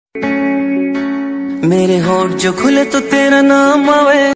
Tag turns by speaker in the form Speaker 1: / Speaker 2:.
Speaker 1: मेरे होठ जो खुले तो तेरा नाम आवे।